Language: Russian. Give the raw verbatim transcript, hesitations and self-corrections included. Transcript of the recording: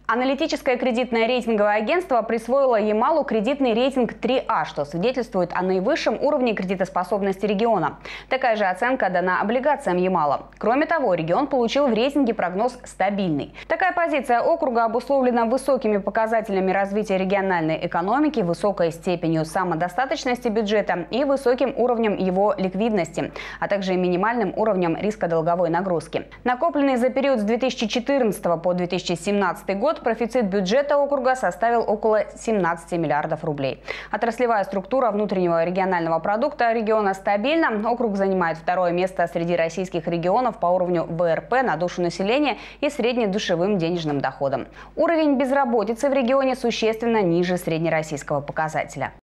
Аналитическое кредитное рейтинговое агентство присвоило Ямалу кредитный рейтинг три А, что свидетельствует о наивысшем уровне кредитоспособности региона. Такая же оценка дана облигациям Ямала. Кроме того, регион получил в рейтинге прогноз «стабильный». Такая позиция округа обусловлена высокими показателями развития региональной экономики, высокой степенью самодостаточности бюджета и высоким уровнем его ликвидности, а также минимальным уровнем риска долговой нагрузки. Накопленный за период с две тысячи четырнадцатого по две тысячи семнадцатый год профицит бюджета округа составил около семнадцати миллиардов рублей. Отраслевая структура внутреннего регионального продукта региона стабильна. Округ занимает второе место среди российских регионов по уровню вэ эр пэ на душу населения и среднедушевым денежным доходом. Уровень безработицы в регионе существенно ниже среднероссийского показателя.